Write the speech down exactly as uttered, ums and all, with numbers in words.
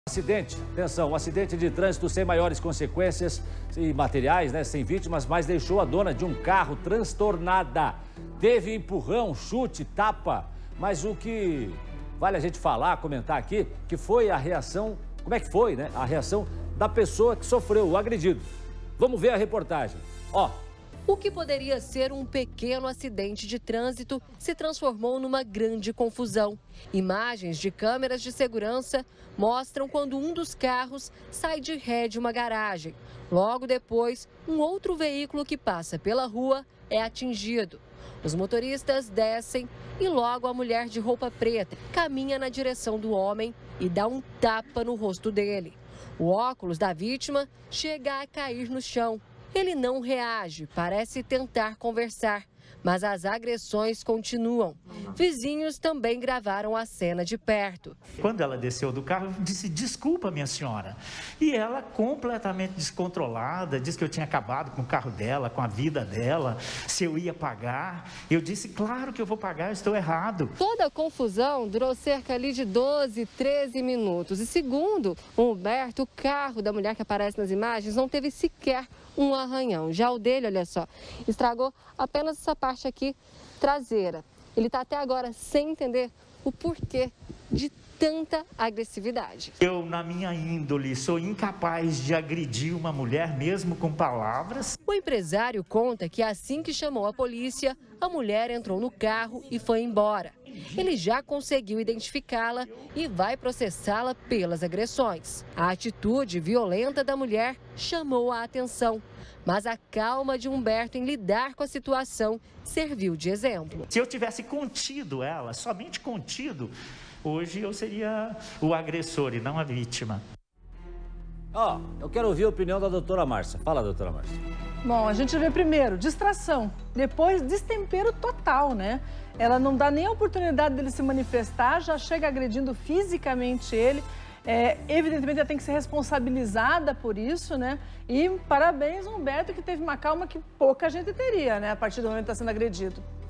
Acidente, atenção, um acidente de trânsito sem maiores consequências e materiais, né, sem vítimas, mas deixou a dona de um carro transtornada. Teve empurrão, chute, tapa, mas o que vale a gente falar, comentar aqui, que foi a reação, como é que foi, né, a reação da pessoa que sofreu, o agredido. Vamos ver a reportagem, ó. O que poderia ser um pequeno acidente de trânsito se transformou numa grande confusão. Imagens de câmeras de segurança mostram quando um dos carros sai de ré de uma garagem. Logo depois, um outro veículo que passa pela rua é atingido. Os motoristas descem e logo a mulher de roupa preta caminha na direção do homem e dá um tapa no rosto dele. O óculos da vítima chega a cair no chão. Ele não reage, parece tentar conversar, mas as agressões continuam. Vizinhos também gravaram a cena de perto. Quando ela desceu do carro, eu disse, desculpa, minha senhora. E ela, completamente descontrolada, disse que eu tinha acabado com o carro dela, com a vida dela, se eu ia pagar. Eu disse, claro que eu vou pagar, eu estou errado. Toda a confusão durou cerca ali de doze, treze minutos. E segundo o Humberto, o carro da mulher que aparece nas imagens não teve sequer um arranhão. Já o dele, olha só, estragou apenas essa parte aqui traseira. Ele está até agora sem entender o porquê de tanta agressividade. Eu, na minha índole, sou incapaz de agredir uma mulher mesmo com palavras. O empresário conta que assim que chamou a polícia, a mulher entrou no carro e foi embora. Ele já conseguiu identificá-la e vai processá-la pelas agressões. A atitude violenta da mulher chamou a atenção, mas a calma de Humberto em lidar com a situação serviu de exemplo. Se eu tivesse contido ela, somente contido, hoje eu seria o agressor e não a vítima. Ó, eu quero ouvir a opinião da doutora Márcia. Fala, doutora Márcia. Bom, a gente vê primeiro distração, depois destempero total, né? Ela não dá nem a oportunidade dele se manifestar, já chega agredindo fisicamente ele. É, evidentemente, ela tem que ser responsabilizada por isso, né? E parabéns, Humberto, que teve uma calma que pouca gente teria, né? A partir do momento que está sendo agredido.